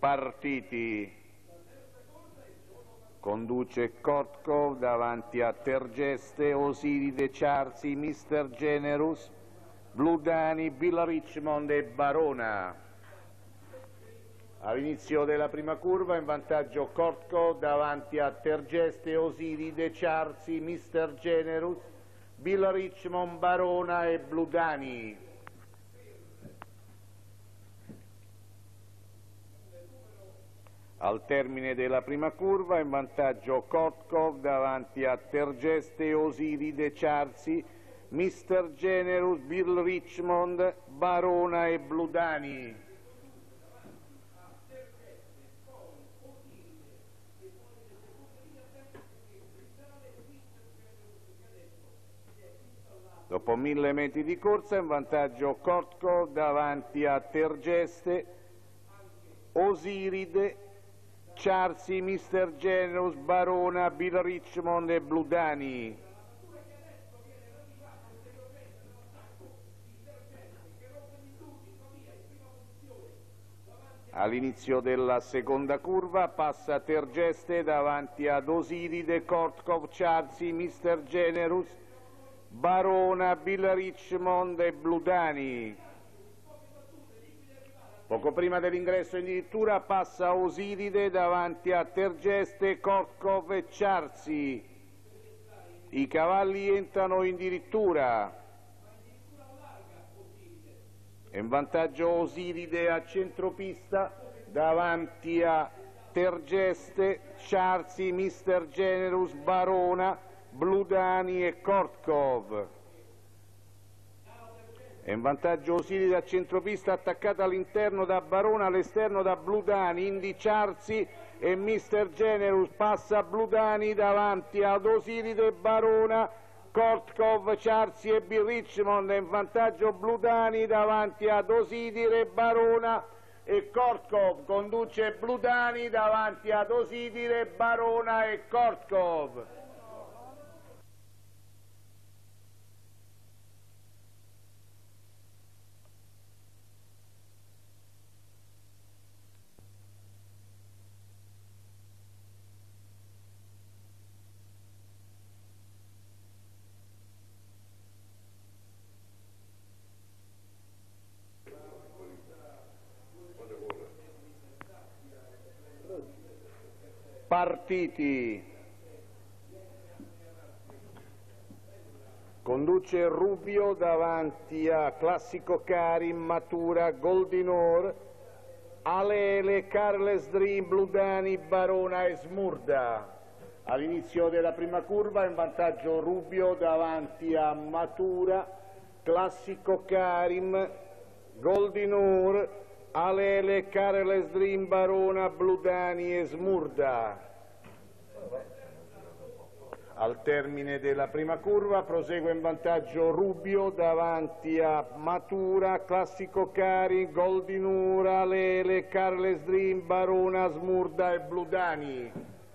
Partiti. Conduce Kotkov davanti a Tergeste, Osiride, Ciarsi, Mister Generus, Bludani, Bill Richmond e Barona. All'inizio della prima curva in vantaggio Kotkov davanti a Tergeste, Osiride, Ciarsi, Mister Generus, Bill Richmond, Barona e Bludani. Al termine della prima curva in vantaggio Kotkov davanti a Tergeste, Osiride, Ciarsi, Mister Generus, Bill Richmond, Barona e Bludani. Dopo 1000 metri di corsa in vantaggio Kotkov davanti a Tergeste, Osiride, Ciarsi, Mister Generus, Barona, Bill Richmond e Bludani. All'inizio della seconda curva passa Tergeste davanti ad Osiride, Kotkov, Ciarsi, Mister Generus, Barona, Bill Richmond e Bludani. Poco prima dell'ingresso in dirittura passa Osiride davanti a Tergeste, Kotkov e Ciarsi. I cavalli entrano in dirittura. In vantaggio Osiride a centropista davanti a Tergeste, Ciarsi, Mister Generus, Barona, Bludani e Kotkov. In vantaggio Osiride a centropista attaccata all'interno da Barona, all'esterno da Bludani, indi Ciarsi e Mister Generus, passa Bludani davanti ad Osiride, Barona, Kotkov, Ciarsi e Bill Richmond. In vantaggio Bludani davanti ad Osiride, Barona e Kotkov. Conduce Bludani davanti ad Osiride, Barona e Kotkov. Partiti. Conduce Rubio davanti a Classico Karim, Matura, Goldinor, Alele, Carles Dream, Bludani, Barona e Smurda. All'inizio della prima curva in vantaggio Rubio davanti a Matura, Classico Karim, Goldinor, Alele, Carles Dream, Barona, Bludani e Smurda. Al termine della prima curva prosegue in vantaggio Rubio davanti a Matura, Classico Cari, Goldinur, Alele, Carles Dream, Barona, Smurda e Bludani.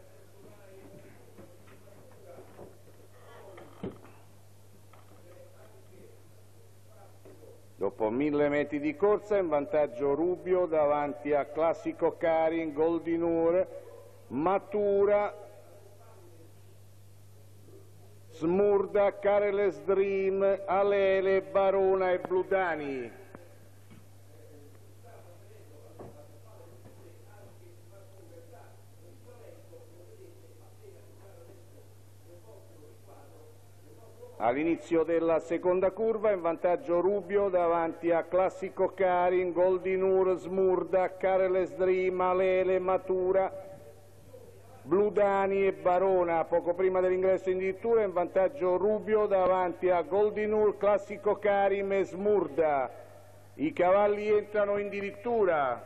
Dopo 1000 metri di corsa in vantaggio Rubio davanti a Classico Karin, Goldinur, Matura, Smurda, Carles Dream, Alele, Barona e Bludani. All'inizio della seconda curva in vantaggio Rubio davanti a Classico Karin, Goldinur, Smurda, Carles Dream, Alele, Matura, Bludani e Barona. Poco prima dell'ingresso in dirittura in vantaggio Rubio davanti a Goldinur, Classico Karim e Smurda. I cavalli entrano in dirittura.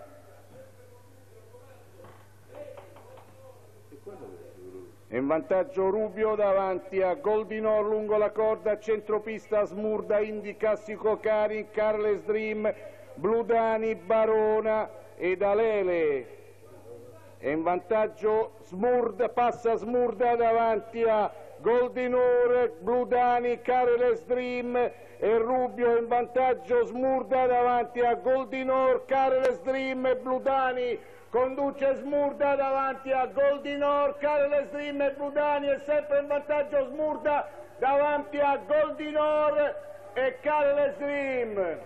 In vantaggio Rubio davanti a Goldinor lungo la corda, centropista Smurda, indi Classico Karin, Carles Dream, Bludani, Barona ed Alele. E in vantaggio Smurda, passa Smurda davanti a Goldinor, Bludani, Careles Dream e Rubio in vantaggio Smurda davanti a Goldinor, Careles Dream e Bludani. Conduce Smurda davanti a Goldinor, Careles Dream e Bludani e sempre in vantaggio Smurda davanti a Goldinor e Careles Dream.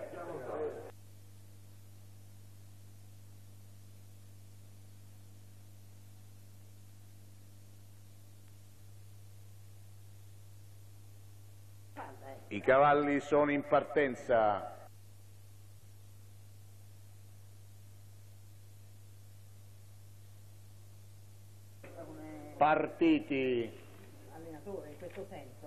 I cavalli sono in partenza. Partiti. Allenatore in questo senso,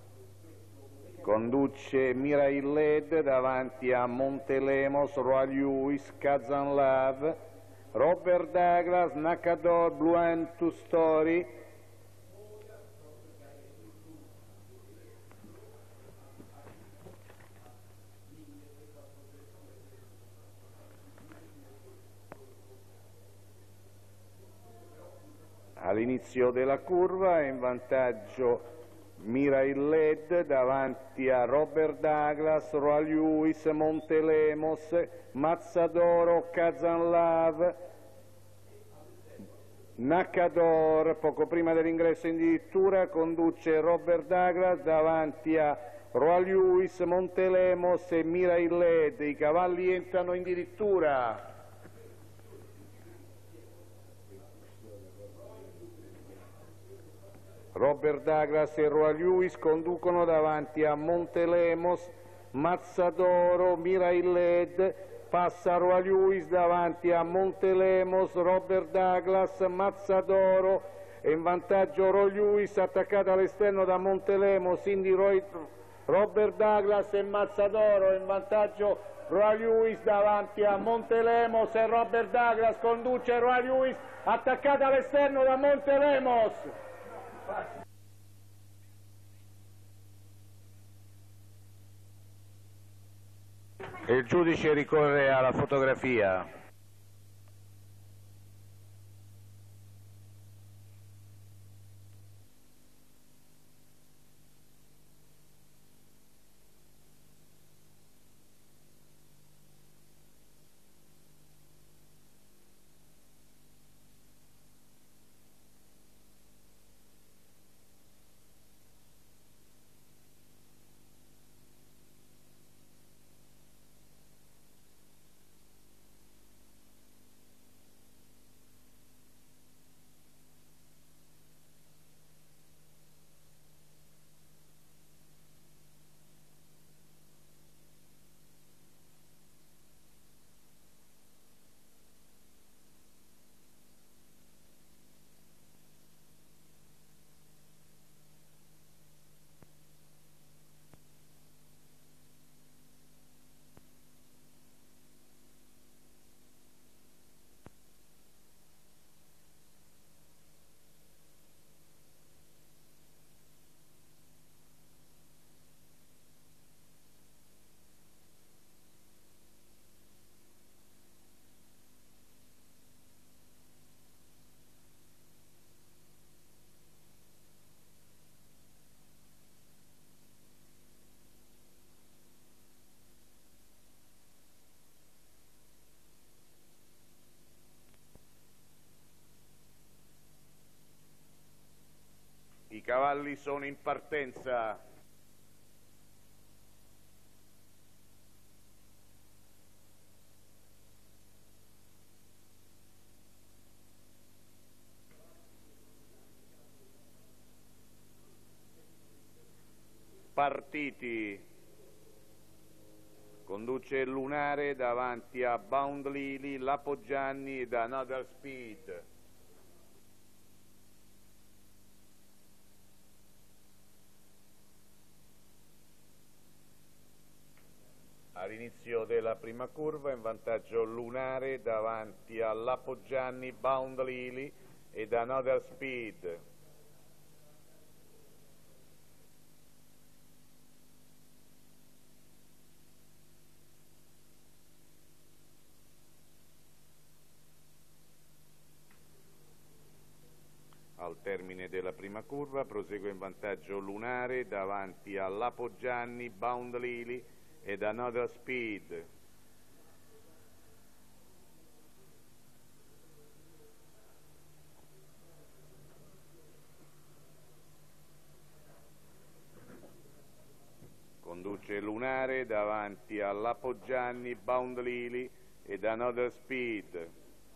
Conduce Mirail Led davanti a Montelemos, Roy Lewis, Kazanlav, Robert Douglas, Nakador, Blue and Two Story. All'inizio della curva è in vantaggio Mirail Led davanti a Robert Douglas, Roy Lewis, Montelemos, Mazzadoro, Kazanlav, Nakador. Poco prima dell'ingresso in dirittura conduce Robert Douglas davanti a Roy Lewis, Montelemos e Mirail Led. I cavalli entrano in dirittura. Robert Douglas e Roy Lewis conducono davanti a Montelemos, Mazzadoro, Mirail Led, passa Roy Lewis davanti a Montelemos, Robert Douglas, Mazzadoro, e in vantaggio Roy Lewis attaccato all'esterno da Montelemos, Robert Douglas e Mazzadoro, in vantaggio Roy Lewis davanti a Montelemos e Robert Douglas, conduce Roy Lewis attaccato all'esterno da Montelemos. Il giudice ricorre alla fotografia. I cavalli sono in partenza. Partiti. Conduce Lunare davanti a Bound Lily, Lapoggianni ed Another Speed. All'inizio della prima curva in vantaggio Lunare davanti a Lapoggianni, Bound Lily ed Another Speed. Al termine della prima curva prosegue in vantaggio Lunare davanti a Lapoggianni, Bound Lily ed Another Speed. Conduce Lunare davanti a Lapoggianni, Bound Lily ed Another Speed.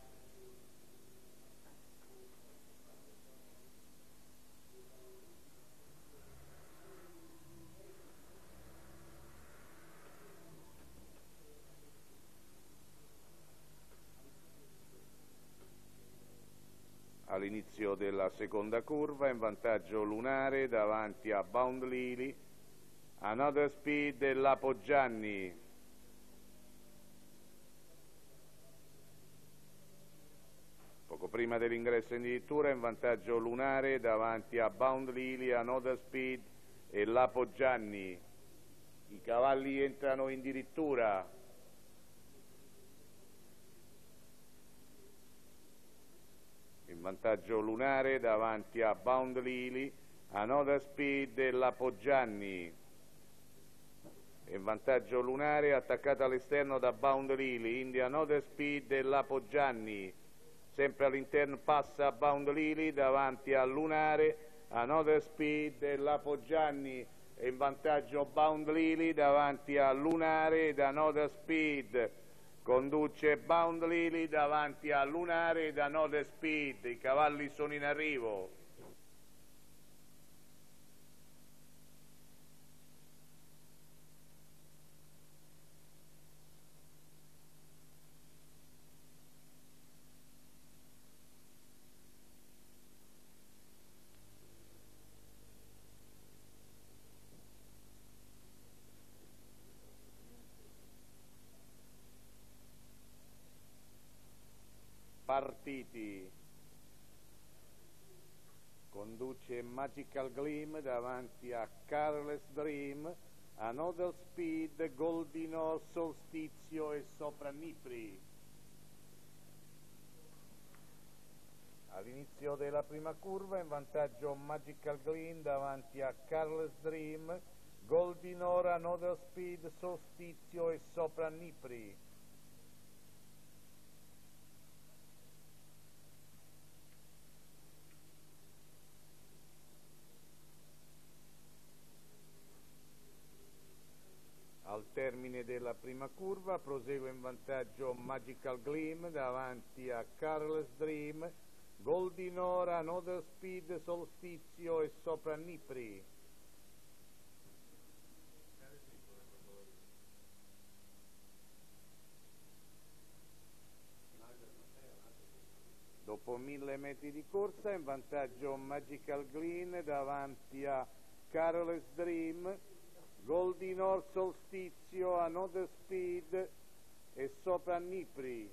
All'inizio della seconda curva in vantaggio Lunare davanti a Bound Lily, Another Speed e Lapoggianni. Poco prima dell'ingresso in dirittura in vantaggio Lunare davanti a Bound Lily, Another Speed e Lapoggianni. I cavalli entrano in dirittura. In vantaggio Lunare davanti a Bound Lily, Another Speed e Lapoggianni. In vantaggio Lunare attaccata all'esterno da Bound Lily, India Another Speed e Lapoggianni. Sempre all'interno passa Bound Lily davanti a Lunare, Another Speed e Lapoggianni. E in vantaggio Bound Lily davanti a Lunare ed Another Speed. Conduce Bound Lily davanti a Lunare ed Another Speed. I cavalli sono in arrivo. Partiti. Conduce Magical Gleam davanti a Careless Dream, Another Speed, Goldino, Solstizio e Sopranipri. All'inizio della prima curva in vantaggio Magical Gleam davanti a Careless Dream, Goldinor, Another Speed, Solstizio e Sopranipri. Al termine della prima curva prosegue in vantaggio Magical Gleam davanti a Careless Dream, Goldinor, Another Speed, Solstizio e Sopranipri. Dopo 1000 metri di corsa in vantaggio Magical Gleam davanti a Careless Dream, Goldinor, Solstizio, Another Speed e Sopranipri.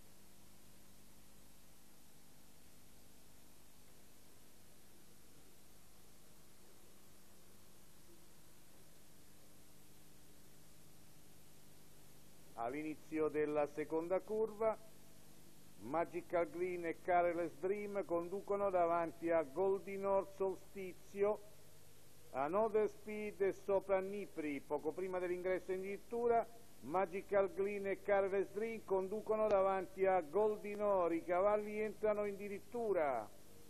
All'inizio della seconda curva Magical Gleam e Careless Dream conducono davanti a Goldinor, Solstizio, Another Speed e Sopranipri. Poco prima dell'ingresso in dirittura Magical Gleam e Careless Dream conducono davanti a Goldinor. I cavalli entrano in dirittura.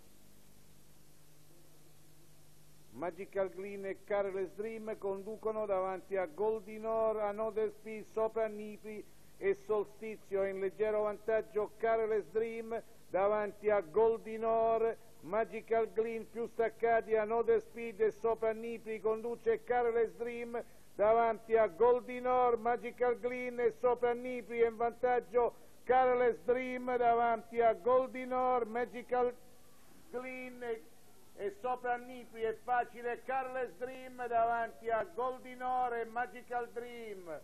Magical Gleam e Careless Dream conducono davanti a Goldinor, Another Speed, Sopranipri e Solstizio. È in leggero vantaggio Careless Dream davanti a Goldinor. Magical Gleam più staccati, Another Speed e Sopranipri. Conduce Careless Dream davanti a Goldinor, Magical Gleam e Sopranipri. È in vantaggio Careless Dream davanti a Goldinor, Magical Gleam e Sopranipri. È facile, Careless Dream davanti a Goldinor e Magical Dream.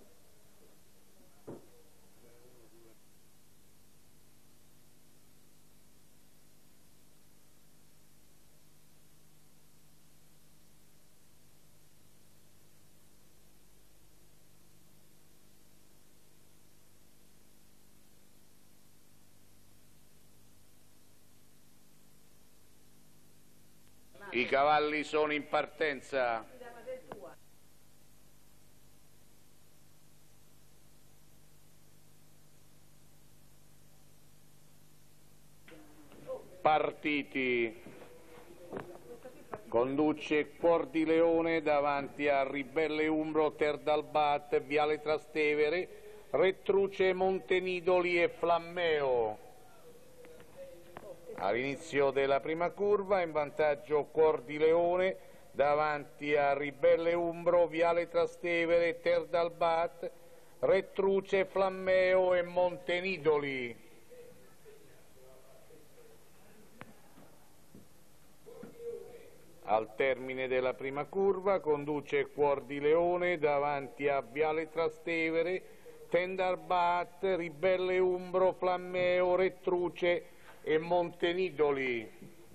I cavalli sono in partenza. Partiti. Conduce Cuor di Leone davanti a Ribelle Umbro, Terdalbat, Viale Trastevere, Rettruce, Montenidoli e Flammeo. All'inizio della prima curva in vantaggio Cuor di Leone davanti a Ribelle Umbro, Viale Trastevere, Terdalbat, Rettruce, Flammeo e Montenidoli. Al termine della prima curva conduce Cuor di Leone davanti a Viale Trastevere, Tendalbat, Ribelle Umbro, Flammeo, Rettruce e Montenidoli.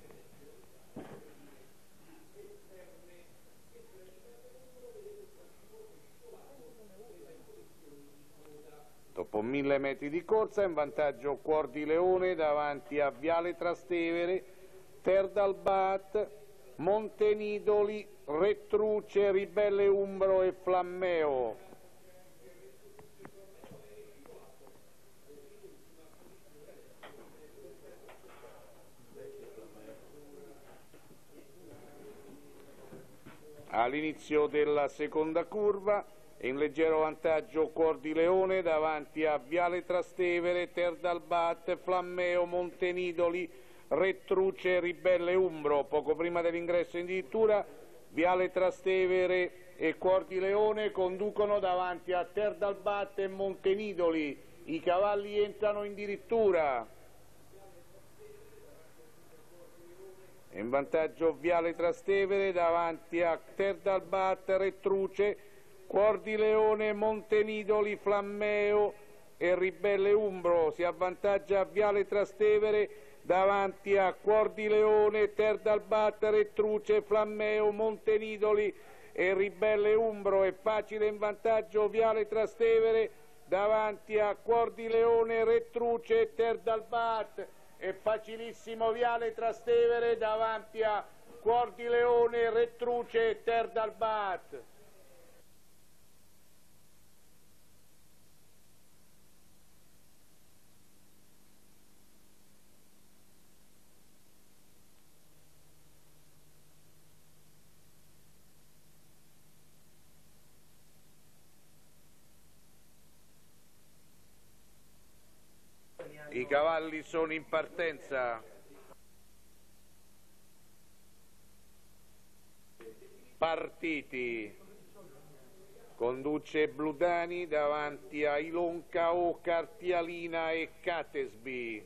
Dopo 1000 metri di corsa in vantaggio Cuor di Leone davanti a Viale Trastevere, Terdalbat, Montenidoli, Rettruce, Ribelle Umbro e Flammeo. All'inizio della seconda curva in leggero vantaggio Cuor di Leone davanti a Viale Trastevere, Terdalbat, Flammeo, Montenidoli, Rettruce, Ribelle Umbro. Poco prima dell'ingresso in dirittura Viale Trastevere e Cuor di Leone conducono davanti a Terdalbat e Montenidoli. I cavalli entrano in dirittura. In vantaggio Viale Trastevere davanti a Terdalbat, Rettruce, Cuor di Leone, Montenidoli, Flammeo e Ribelle Umbro. Si avvantaggia Viale Trastevere davanti a Cuor di Leone, Terdalbat, Rettruce, Flammeo, Montenidoli e Ribelle Umbro. È facile in vantaggio Viale Trastevere davanti a Cuor di Leone, Rettruce e Terdalbat. È facilissimo Viale Trastevere davanti a Cuor di Leone, Rettruce e Terdalbat. I cavalli sono in partenza. Partiti. Conduce Bludani davanti a Ilonca, Ocar, Tialina e Catesby.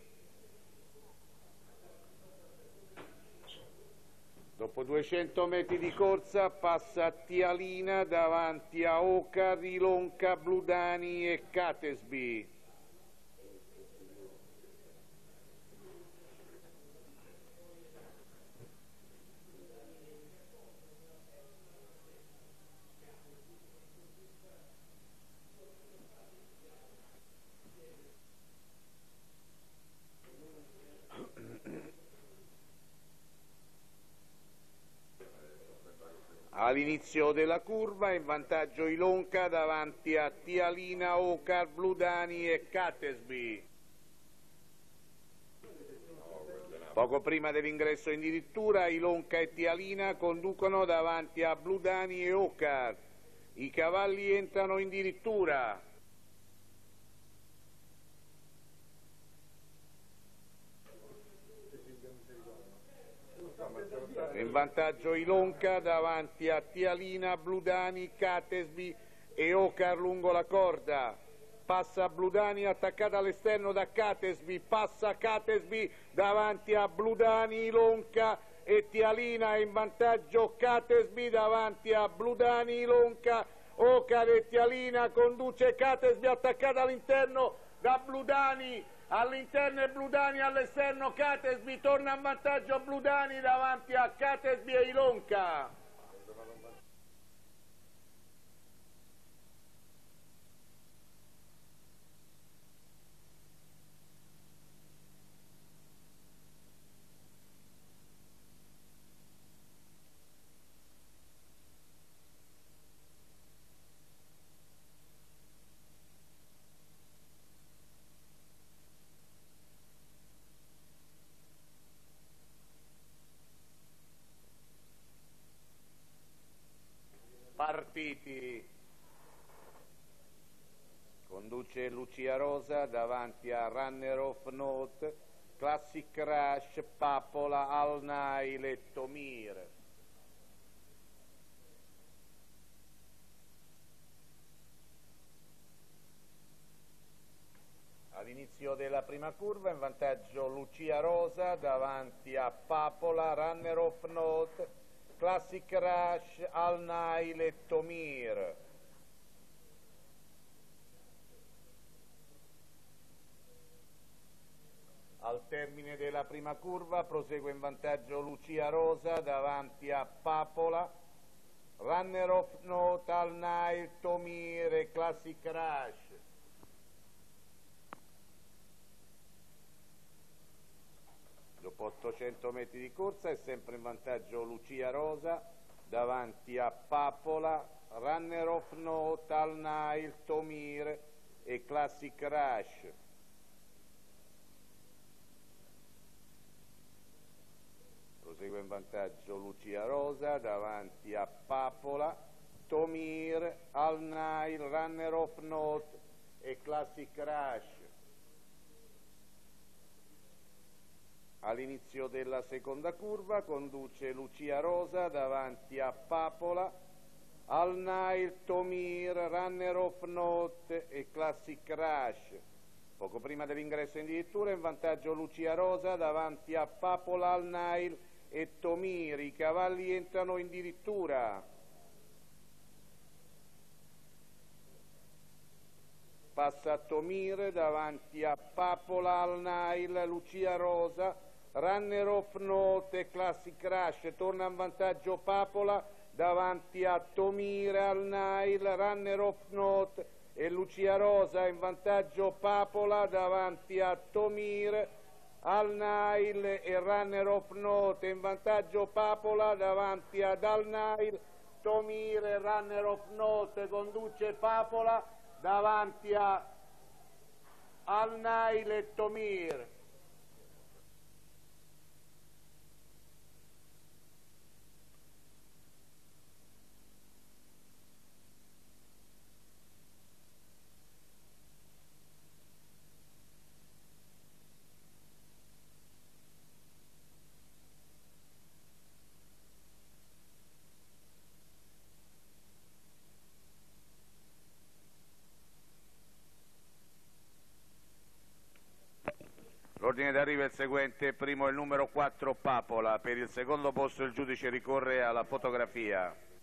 Dopo 200 metri di corsa passa Tialina davanti a Ocar, Ilonca, Bludani e Catesby. All'inizio della curva in vantaggio Ilonca davanti a Tialina, Ocar, Bludani e Catesby. Poco prima dell'ingresso in dirittura Ilonca e Tialina conducono davanti a Bludani e Ocar. I cavalli entrano in dirittura. In vantaggio Ilonca davanti a Tialina, Bludani, Catesby e Ocar lungo la corda. Passa Bludani attaccata all'esterno da Catesby, passa Catesby davanti a Bludani, Ilonca e Tialina. In vantaggio Catesby davanti a Bludani, Ilonca, Ocar e Tialina. Conduce Catesby attaccata all'interno da Bludani. All'interno è Bludani, all'esterno Catesby, torna a vantaggio Bludani davanti a Catesby e Ilonca. Partiti. Conduce Lucia Rosa davanti a Runner of Note, Classic Rush, Papola, Al Nail e Tomir. All'inizio della prima curva in vantaggio Lucia Rosa davanti a Papola, Runner of Note, Classic Rush, Al Nail e Tomir. Al termine della prima curva prosegue in vantaggio Lucia Rosa davanti a Papola, Runner of Note, Al Nail, Tomir e Classic Rush. Dopo 800 metri di corsa è sempre in vantaggio Lucia Rosa davanti a Papola, Runner of Note, Al Nail, Tomir e Classic Rush. Prosegue in vantaggio Lucia Rosa davanti a Papola, Tomir, Al Nail, Runner of Note e Classic Rush. All'inizio della seconda curva conduce Lucia Rosa davanti a Papola, Al Nail, Tomir, Runner of Note e Classic Rush. Poco prima dell'ingresso in dirittura in vantaggio Lucia Rosa davanti a Papola, Al Nail e Tomir. I cavalli entrano in dirittura. Passa Tomir davanti a Papola, Al Nail, Lucia Rosa, Runner of Note e Classic Rush. Torna in vantaggio Papola davanti a Tomir, Al Nail, Runner of Note e Lucia Rosa. In vantaggio Papola davanti a Tomir, Al Nail e Runner of Note. In vantaggio Papola davanti ad Al Nail, Tomir e Runner of Note. Conduce Papola davanti a Al Nail e Tomir. L'ordine d'arrivo è il seguente: primo il numero 4 Papola, per il secondo posto il giudice ricorre alla fotografia.